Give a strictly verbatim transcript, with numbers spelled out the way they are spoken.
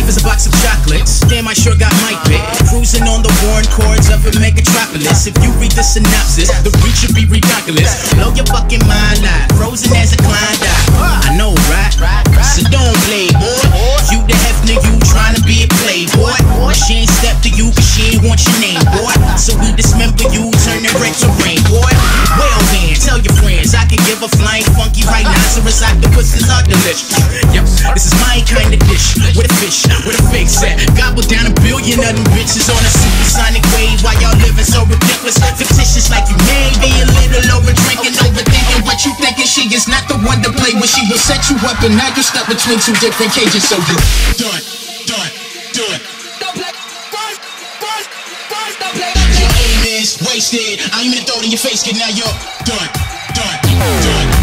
life is a box of chocolates. Damn, I sure got my bit. Cruising on the worn chords of a megatropolis. If you read the synopsis, the reach should be ridiculous. Blow your fucking mind out, frozen as a Klondike. I know, right? So don't play, boy. You the hefner, you tryna be a playboy. She ain't step to you cause she ain't want your name, boy. So we dismember you, turn it red to rain, boy. Well then, tell your friends I can give a flying funky rhinoceros octopuses are delicious. Yep, this is my kind of dish. With a fish, with a fake set. Gobble down a billion of them bitches on a supersonic wave. While y'all living so ridiculous, fictitious like you may be a little over drinking, overthinking what you thinking. She is not the one to play with. She will set you up and now you're stuck between two different cages. So you're done, done, done. Don't play, run, run, run, don't play. Your aim is wasted. I'm gonna throw it in your face, kid. Now you're done, done, done.